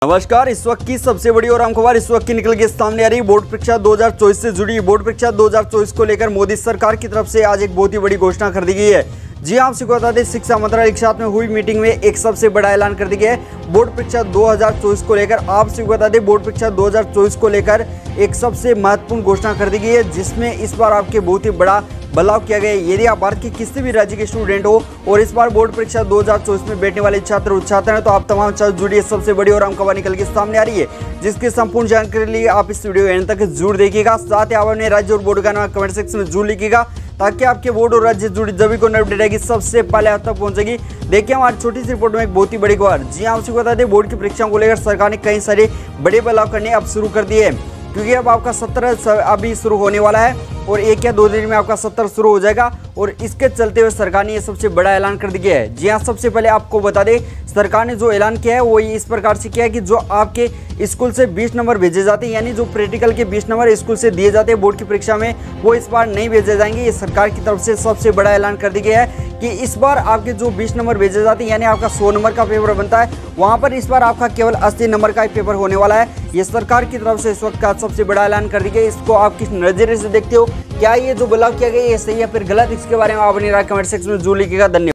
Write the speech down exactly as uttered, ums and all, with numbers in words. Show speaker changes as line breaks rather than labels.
नमस्कार। इस वक्त की सबसे बड़ी और अहम खबर इस वक्त की निकल के सामने आ रही बोर्ड परीक्षा दो हज़ार चौबीस से जुड़ी। बोर्ड परीक्षा दो हज़ार चौबीस को लेकर मोदी सरकार की तरफ से आज एक बहुत ही बड़ी घोषणा कर दी गई है। जी हां, आपको बता दें, शिक्षा मंत्रालय के साथ में हुई मीटिंग में एक सबसे बड़ा ऐलान कर दिया गया है बोर्ड परीक्षा दो हज़ार चौबीस को लेकर। आपसे बता दें, बोर्ड परीक्षा दो हज़ार चौबीस को लेकर एक सबसे महत्वपूर्ण घोषणा कर दी गई है, जिसमें इस बार आपके बहुत ही बड़ा बदलाव किया गया है। यदि आप भारत के किसी भी राज्य के स्टूडेंट हो और इस बार बोर्ड परीक्षा दो हज़ार चौबीस में बैठने वाले छात्र और छात्र हैं, तो आप तमाम छात्र जुड़िए। सबसे बड़ी और अहम खबर निकल के सामने आ रही है, जिसकी संपूर्ण जानकारी के लिए आप इस वीडियो एंड तक जरूर देखिएगा। साथ ही आप अपने राज्य और बोर्ड का नाम कमेंट सेक्शन में जरूर लिखिएगा, ताकि आपके बोर्ड और राज्य जुड़ी जब को अपडेट आएगी सबसे पहले आप तक पहुंचेगी। देखिए हमारी छोटी सी रिपोर्ट में एक बहुत ही बड़ी खबर। जी हाँ, आपको बता दें, बोर्ड की परीक्षाओं को लेकर सरकार ने कई सारे बड़े बदलाव करने अब शुरू कर दिए हैं, क्योंकि अब आपका सत्रह अभी शुरू होने वाला है और एक या दो दिन में आपका सत्तर शुरू हो जाएगा। और इसके चलते हुए सरकार ने ये सबसे बड़ा ऐलान कर दिया है। जी हाँ, सबसे पहले आपको बता दें, सरकार ने जो ऐलान किया है वो इस प्रकार से किया है कि जो आपके स्कूल से बीस नंबर भेजे जाते हैं, यानी जो प्रैक्टिकल के बीस नंबर स्कूल से दिए जाते हैं बोर्ड की परीक्षा में, वो इस बार नहीं भेजे जाएंगे। ये सरकार की तरफ से सबसे बड़ा ऐलान कर दिया गया है कि इस बार आपके जो बीस नंबर भेजे जाते हैं, यानी आपका सौ नंबर का पेपर बनता है, वहाँ पर इस बार आपका केवल अस्सी नंबर का पेपर होने वाला है। ये सरकार की तरफ से इस वक्त का सबसे बड़ा ऐलान कर दिया गया। इसको आप किस नजरिए से देखते हो? क्या ये जो बदलाव किया गया ये सही है फिर गलत? इसके बारे में आप अपनी राय कमेंट सेक्शन में जरूर लिखिएगा। धन्यवाद।